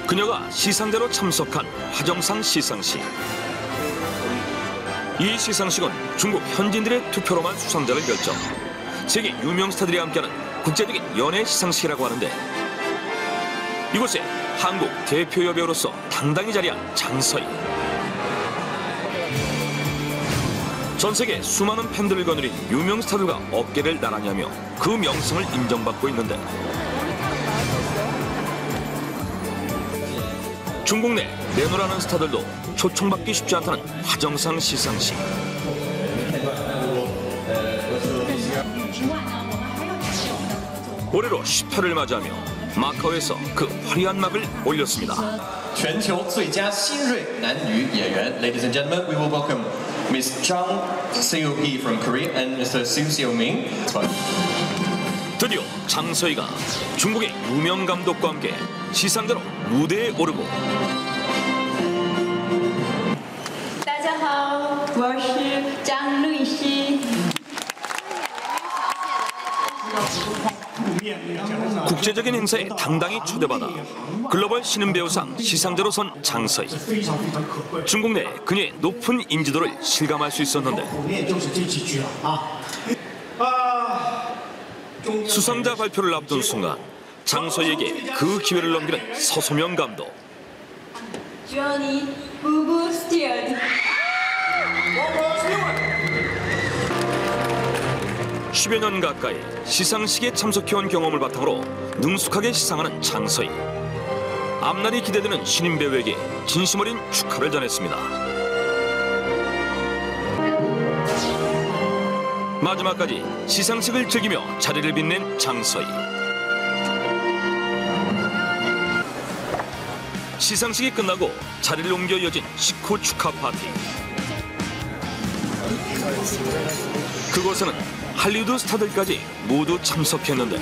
그녀가 시상자로 참석한 화정상 시상식. 이 시상식은 중국 현지인들의 투표로만 수상자를 결정, 세계 유명 스타들이 함께하는 국제적인 연예 시상식이라고 하는데, 이곳에 한국 대표 여배우로서 당당히 자리한 장서희. 전 세계 수많은 팬들을 거느린 유명 스타들과 어깨를 나란히 하며 그 명성을 인정받고 있는데, 중국 내 내노라는 스타들도 초청받기 쉽지 않다는 화정상 시상식. 올해로 18을 맞이하며 마카오에서 그 화려한 막을 올렸습니다. 全球最佳新锐男女演员 Ladies and gentlemen, we will welcome Miss Zhang Seohee from Korea and Mr. Su Xiaoming. 드디어 장서희가 중국의 유명 감독과 함께 시상자로 무대에 오르고, 大家好，我是张律师。 국제적인 행사에 당당히 초대받아 글로벌 신인배우상 시상자로 선 장서희. 중국 내 그녀의 높은 인지도를 실감할 수 있었는데, 수상자 발표를 앞둔 순간 장서희에게 그 기회를 넘기는 서소명 감독. Johnny Bubu Stewart. 10여 년 가까이 시상식에 참석해온 경험을 바탕으로 능숙하게 시상하는 장서희. 앞날이 기대되는 신인 배우에게 진심 어린 축하를 전했습니다. 마지막까지 시상식을 즐기며 자리를 빛낸 장서희. 시상식이 끝나고 자리를 옮겨 이어진 식후 축하 파티. 그곳에는 할리우드 스타들까지 모두 참석했는데,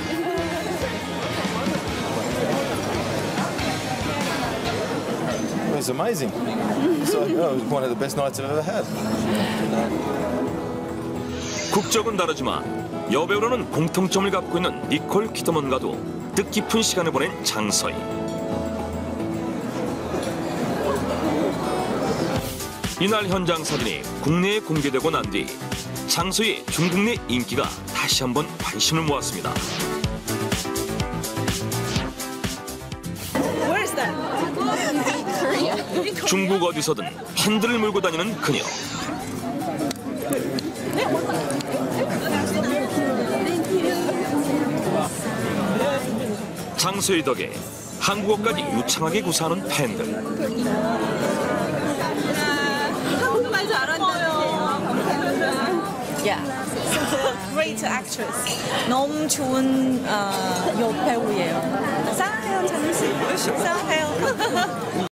It's amazing. It's like, oh, it was one of the best nights I've ever had. 국적은 다르지만 여배우로는 공통점을 갖고 있는 니콜 키드먼과도 뜻깊은 시간을 보낸 장서희. 이날 현장 사진이 국내에 공개되고 난 뒤 장서희의 중국 내 인기가 다시 한번 관심을 모았습니다. 중국 어디서든 팬들을 몰고 다니는 그녀. 장서희 덕에 한국어까지 유창하게 구사하는 팬들. 한국말 잘한다요. Yeah, great actress. 너무 좋은 여배우예요. 사랑해요, 장희 씨. 사랑해요.